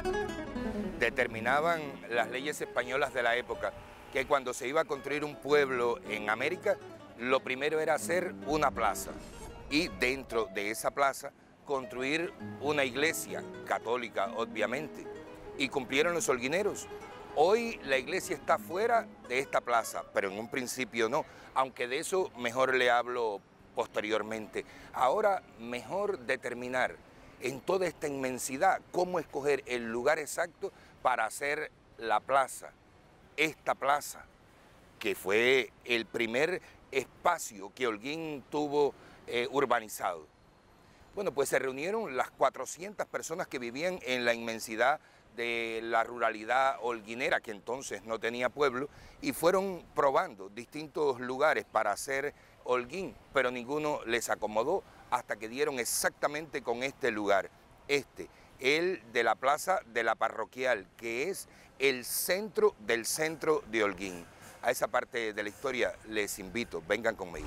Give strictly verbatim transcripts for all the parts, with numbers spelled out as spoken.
Determinaban las leyes españolas de la época que cuando se iba a construir un pueblo en América, lo primero era hacer una plaza y dentro de esa plaza construir una iglesia católica, obviamente, y cumplieron los holguineros. Hoy la iglesia está fuera de esta plaza, pero en un principio no, aunque de eso mejor le hablo posteriormente. Ahora mejor determinar en toda esta inmensidad cómo escoger el lugar exacto para hacer la plaza, esta plaza, que fue el primer espacio que Holguín tuvo eh, urbanizado. Bueno, pues se reunieron las cuatrocientas personas que vivían en la inmensidad de la ruralidad holguinera, que entonces no tenía pueblo, y fueron probando distintos lugares para hacer Holguín, pero ninguno les acomodó hasta que dieron exactamente con este lugar, este, el de la Plaza de la Parroquial, que es el centro del centro de Holguín. A esa parte de la historia les invito, vengan conmigo.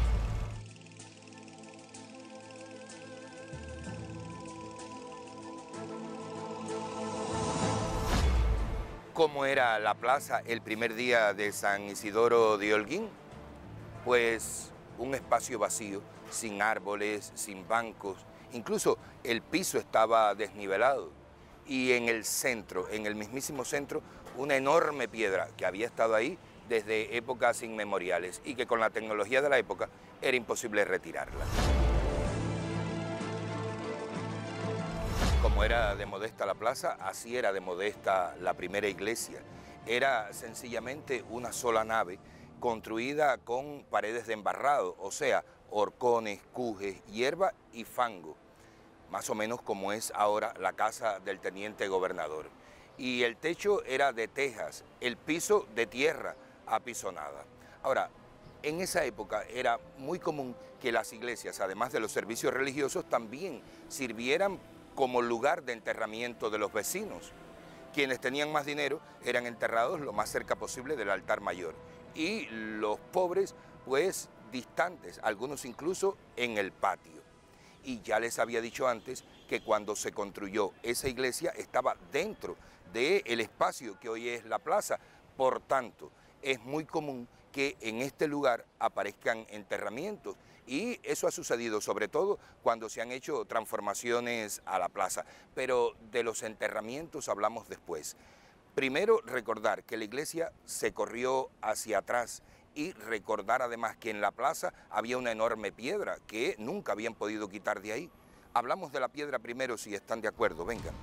¿Cómo era la plaza el primer día de San Isidoro de Holguín? Pues un espacio vacío, sin árboles, sin bancos, incluso el piso estaba desnivelado. Y en el centro, en el mismísimo centro, una enorme piedra que había estado ahí desde épocas inmemoriales y que con la tecnología de la época era imposible retirarla. Como era de modesta la plaza, así era de modesta la primera iglesia. Era sencillamente una sola nave construida con paredes de embarrado, o sea, horcones, cujes, hierba y fango, más o menos como es ahora la casa del teniente gobernador. Y el techo era de tejas, el piso de tierra apisonada. Ahora, en esa época era muy común que las iglesias, además de los servicios religiosos, también sirvieran como lugar de enterramiento de los vecinos. Quienes tenían más dinero eran enterrados lo más cerca posible del altar mayor y los pobres pues distantes, algunos incluso en el patio. Y ya les había dicho antes que cuando se construyó esa iglesia estaba dentro del espacio que hoy es la plaza. Por tanto, es muy común que en este lugar aparezcan enterramientos y eso ha sucedido sobre todo cuando se han hecho transformaciones a la plaza. Pero de los enterramientos hablamos después. Primero recordar que la iglesia se corrió hacia atrás y recordar además que en la plaza había una enorme piedra que nunca habían podido quitar de ahí. Hablamos de la piedra primero si están de acuerdo, vengan.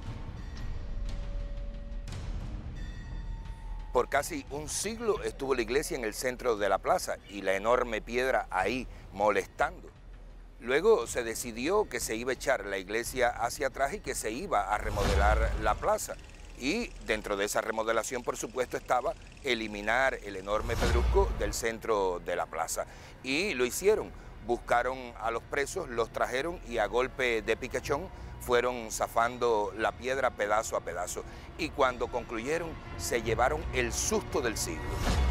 Por casi un siglo estuvo la iglesia en el centro de la plaza y la enorme piedra ahí molestando. Luego se decidió que se iba a echar la iglesia hacia atrás y que se iba a remodelar la plaza. Y dentro de esa remodelación, por supuesto, estaba eliminar el enorme pedrusco del centro de la plaza. Y lo hicieron, buscaron a los presos, los trajeron y a golpe de piquechón fueron zafando la piedra pedazo a pedazo. Y cuando concluyeron, se llevaron el susto del siglo.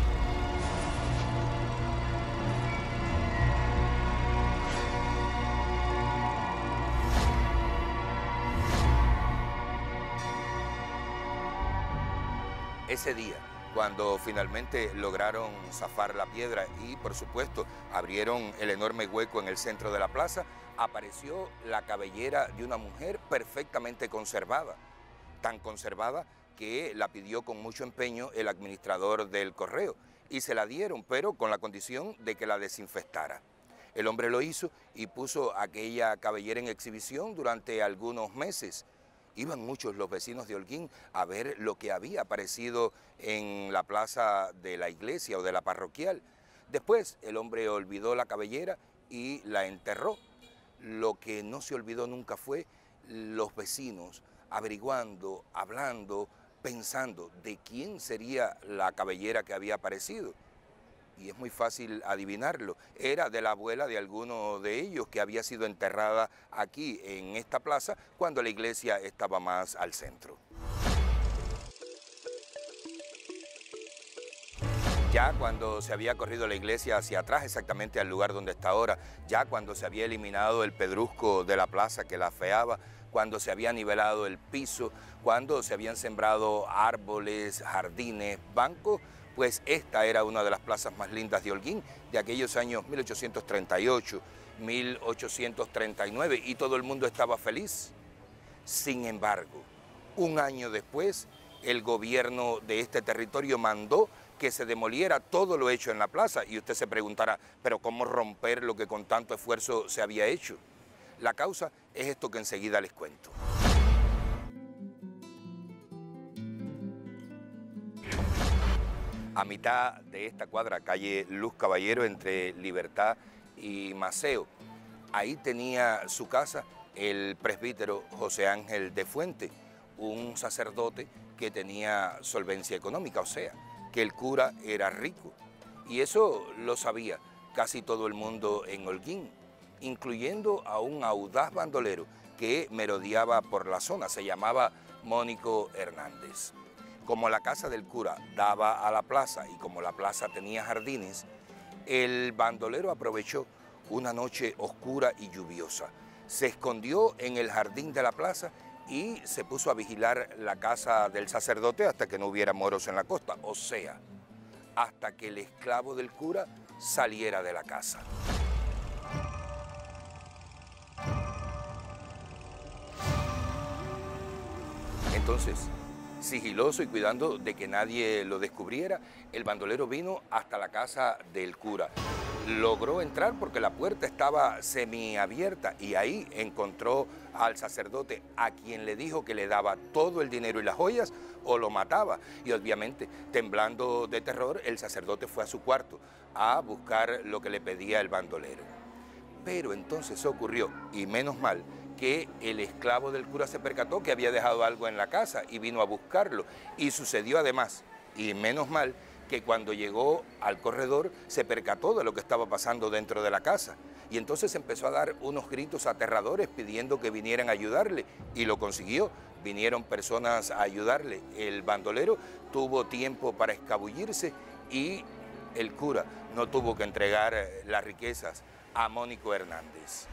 Ese día, cuando finalmente lograron zafar la piedra y, por supuesto, abrieron el enorme hueco en el centro de la plaza, apareció la cabellera de una mujer perfectamente conservada, tan conservada que la pidió con mucho empeño el administrador del correo y se la dieron, pero con la condición de que la desinfectara. El hombre lo hizo y puso aquella cabellera en exhibición durante algunos meses. Iban muchos los vecinos de Holguín a ver lo que había aparecido en la plaza de la iglesia o de la parroquial. Después el hombre olvidó la cabellera y la enterró. Lo que no se olvidó nunca fue los vecinos averiguando, hablando, pensando de quién sería la cabellera que había aparecido. Y es muy fácil adivinarlo, era de la abuela de alguno de ellos que había sido enterrada aquí en esta plaza cuando la iglesia estaba más al centro. Ya cuando se había corrido la iglesia hacia atrás, exactamente al lugar donde está ahora, ya cuando se había eliminado el pedrusco de la plaza que la afeaba, cuando se había nivelado el piso, cuando se habían sembrado árboles, jardines, bancos, pues esta era una de las plazas más lindas de Holguín de aquellos años mil ochocientos treinta y ocho, mil ochocientos treinta y nueve, y todo el mundo estaba feliz. Sin embargo, un año después, el gobierno de este territorio mandó que se demoliera todo lo hecho en la plaza, y usted se preguntará, ¿pero cómo romper lo que con tanto esfuerzo se había hecho? La causa es esto que enseguida les cuento. A mitad de esta cuadra, calle Luz Caballero, entre Libertad y Maceo, ahí tenía su casa el presbítero José Ángel de Fuente, un sacerdote que tenía solvencia económica, o sea, que el cura era rico. Y eso lo sabía casi todo el mundo en Holguín, incluyendo a un audaz bandolero que merodeaba por la zona, se llamaba Mónico Hernández. Como la casa del cura daba a la plaza y como la plaza tenía jardines, el bandolero aprovechó una noche oscura y lluviosa. Se escondió en el jardín de la plaza y se puso a vigilar la casa del sacerdote hasta que no hubiera moros en la costa, o sea, hasta que el esclavo del cura saliera de la casa. Entonces, sigiloso y cuidando de que nadie lo descubriera, el bandolero vino hasta la casa del cura. Logró entrar porque la puerta estaba semiabierta y ahí encontró al sacerdote, a quien le dijo que le daba todo el dinero y las joyas o lo mataba. Y obviamente, temblando de terror, el sacerdote fue a su cuarto a buscar lo que le pedía el bandolero. Pero entonces ocurrió, y menos mal, que el esclavo del cura se percató que había dejado algo en la casa y vino a buscarlo. Y sucedió además, y menos mal, que cuando llegó al corredor se percató de lo que estaba pasando dentro de la casa. Y entonces empezó a dar unos gritos aterradores pidiendo que vinieran a ayudarle, y lo consiguió. Vinieron personas a ayudarle. El bandolero tuvo tiempo para escabullirse y el cura no tuvo que entregar las riquezas a Mónico Hernández.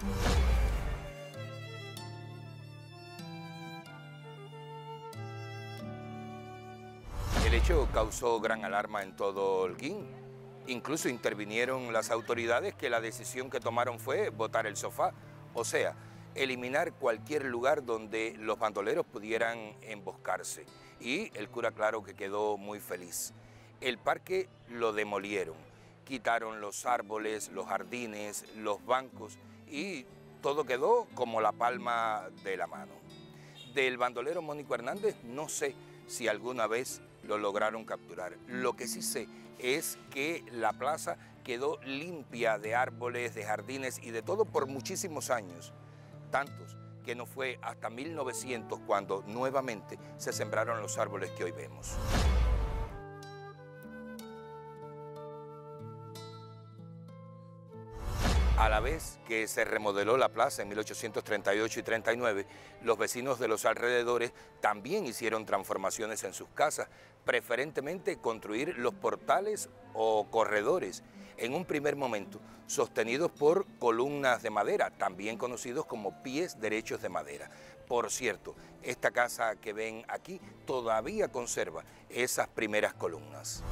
El hecho causó gran alarma en todo Holguín. Incluso intervinieron las autoridades, que la decisión que tomaron fue botar el sofá, o sea, eliminar cualquier lugar donde los bandoleros pudieran emboscarse. Y el cura, claro, que quedó muy feliz. El parque lo demolieron, quitaron los árboles, los jardines, los bancos y todo quedó como la palma de la mano. Del bandolero Mónico Hernández no sé si alguna vez lo lograron capturar. Lo que sí sé es que la plaza quedó limpia de árboles, de jardines y de todo por muchísimos años. Tantos que no fue hasta mil novecientos cuando nuevamente se sembraron los árboles que hoy vemos. A la vez que se remodeló la plaza en mil ochocientos treinta y ocho y treinta y nueve, los vecinos de los alrededores también hicieron transformaciones en sus casas, preferentemente construir los portales o corredores, en un primer momento sostenidos por columnas de madera, también conocidos como pies derechos de madera. Por cierto, esta casa que ven aquí todavía conserva esas primeras columnas.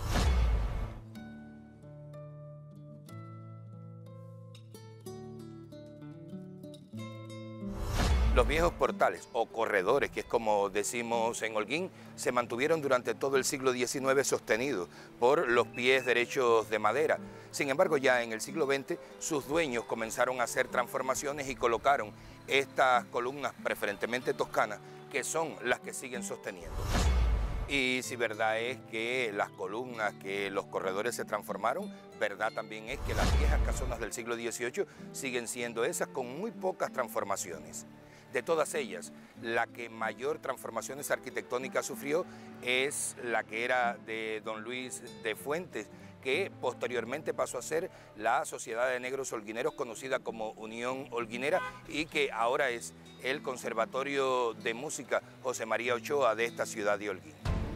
Los viejos portales o corredores, que es como decimos en Holguín, se mantuvieron durante todo el siglo diecinueve sostenidos por los pies derechos de madera. Sin embargo, ya en el siglo veinte, sus dueños comenzaron a hacer transformaciones y colocaron estas columnas, preferentemente toscanas, que son las que siguen sosteniendo. Y si verdad es que las columnas, que los corredores se transformaron, verdad también es que las viejas casonas del siglo dieciocho siguen siendo esas con muy pocas transformaciones. De todas ellas, la que mayor transformaciones arquitectónicas sufrió es la que era de don Luis de Fuentes, que posteriormente pasó a ser la Sociedad de Negros Holguineros, conocida como Unión Holguinera, y que ahora es el Conservatorio de Música José María Ochoa de esta ciudad de Holguín.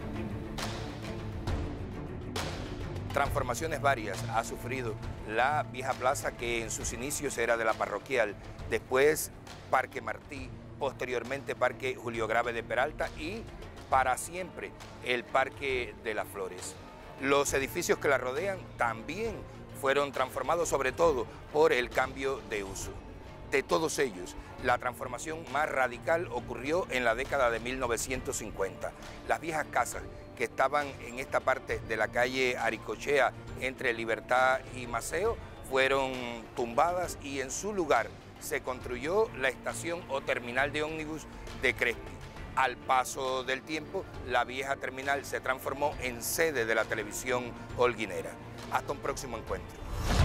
Transformaciones varias ha sufrido la vieja plaza, que en sus inicios era de la parroquial, después Parque Martí, posteriormente Parque Julio Grave de Peralta y para siempre el Parque de las Flores. Los edificios que la rodean también fueron transformados, sobre todo por el cambio de uso. De todos ellos, la transformación más radical ocurrió en la década de mil novecientos cincuenta. Las viejas casas que estaban en esta parte de la calle Aricochea entre Libertad y Maceo fueron tumbadas y en su lugar se construyó la estación o terminal de ómnibus de Crespi. Al paso del tiempo, la vieja terminal se transformó en sede de la televisión holguinera. Hasta un próximo encuentro.